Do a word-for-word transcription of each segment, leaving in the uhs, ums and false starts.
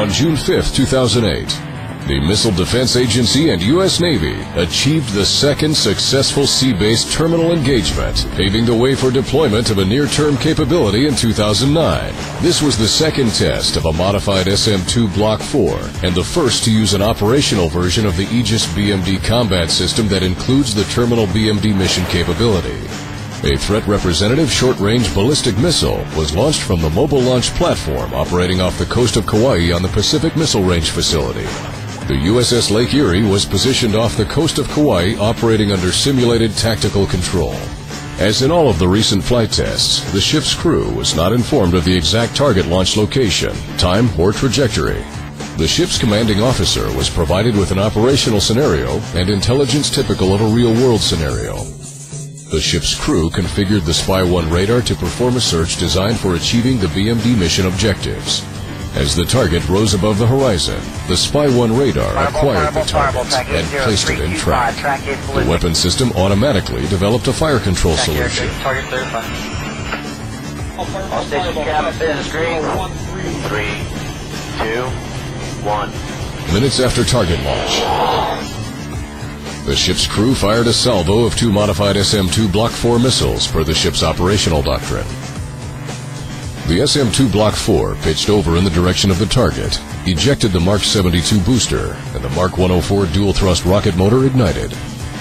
On June fifth, two thousand eight, the Missile Defense Agency and U S Navy achieved the second successful sea-based terminal engagement, paving the way for deployment of a near-term capability in two thousand nine. This was the second test of a modified S M two Blk four and the first to use an operational version of the Aegis B M D combat system that includes the terminal B M D mission capability. A threat representative short-range ballistic missile was launched from the mobile launch platform operating off the coast of Kauai on the Pacific Missile Range facility. The U S S Lake Erie was positioned off the coast of Kauai, operating under simulated tactical control. As in all of the recent flight tests, the ship's crew was not informed of the exact target launch location, time, or trajectory. The ship's commanding officer was provided with an operational scenario and intelligence typical of a real-world scenario. The ship's crew configured the Spy one radar to perform a search designed for achieving the B M D mission objectives. As the target rose above the horizon, the Spy one radar acquired the target and placed it in track. The weapon system automatically developed a fire control solution. Target clarified. All stations cabin business green. Three, two, one. Minutes after target launch, the ship's crew fired a salvo of two modified S M two Blk four missiles per the ship's operational doctrine. The S M two Blk four pitched over in the direction of the target, ejected the Mark seventy-two booster, and the Mark one oh four dual-thrust rocket motor ignited.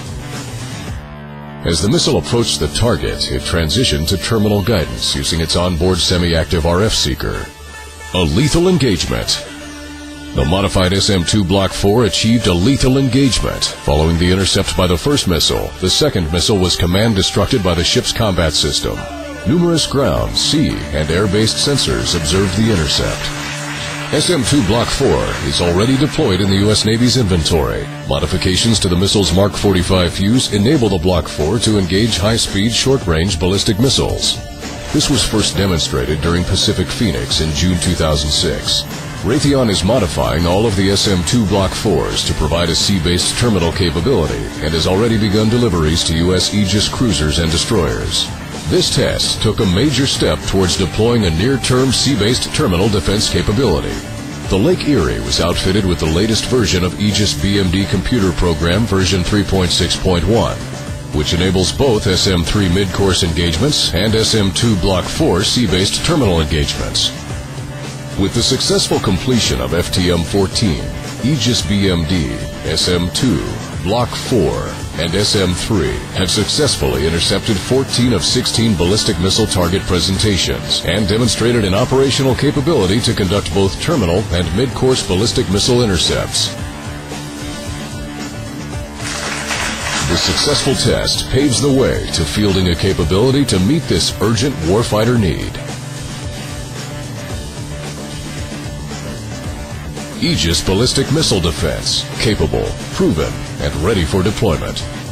As the missile approached the target, it transitioned to terminal guidance using its onboard semi-active R F seeker. A lethal engagement. The modified S M two Blk four achieved a lethal engagement. Following the intercept by the first missile, the second missile was command-destructed by the ship's combat system. Numerous ground, sea, and air-based sensors observed the intercept. S M two Blk four is already deployed in the U S Navy's inventory. Modifications to the missile's Mark forty-five fuse enable the Blk four to engage high-speed, short-range ballistic missiles. This was first demonstrated during Pacific Phoenix in June two thousand six. Raytheon is modifying all of the S M two Blk fours to provide a sea-based terminal capability and has already begun deliveries to U S Aegis cruisers and destroyers. This test took a major step towards deploying a near-term sea-based terminal defense capability. The Lake Erie was outfitted with the latest version of Aegis B M D computer program version three point six point one, which enables both S M three midcourse engagements and S M two Blk four sea-based terminal engagements. With the successful completion of F T M fourteen, Aegis B M D, S M two, Blk four, and S M three have successfully intercepted fourteen of sixteen ballistic missile target presentations and demonstrated an operational capability to conduct both terminal and mid-course ballistic missile intercepts. The successful test paves the way to fielding a capability to meet this urgent warfighter need. Aegis Ballistic Missile Defense, capable, proven, and ready for deployment.